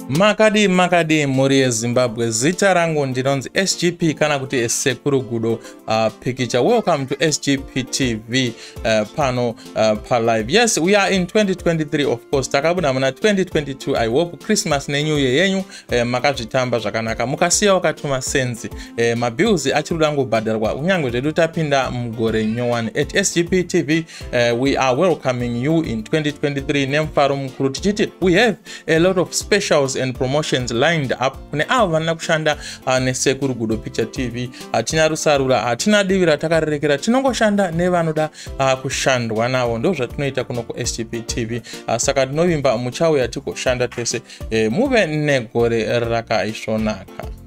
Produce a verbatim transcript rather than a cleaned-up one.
Makadi makadi muri Zimbabwe, zita rangu ndinonzi S G P kana kuti Sekuru Gudo uh, picture. Welcome to S G P T V uh, pano uh, pa live. Yes, we are in twenty twenty-three, of course. Takabuda muna twenty twenty-two. I hope Christmas ne New Year yenyu eh, makazvitamba zvakanaka. Mukasiya wakatuma senzi eh, mabills achirudangu badalwa. Unyango zedu tapinda mugore nyowani. At S G P T V uh, we are welcoming you in twenty twenty-three. Nemfaro mukuru tichiti. We have a lot of specials and promotions lined up. Kune ava vanna kushanda uh, ne Sekuru Gudo Picture T V. Uh, tina rusarura, uh, tina divira takarekera, tinongoshanda nevanoda uh, kushandwa navo. Ndo zvatinoita kuno ku S G P T V. Uh, saka tinovimba muchauya tiko shanda tese. Eh, muve negore rakaisvonaka.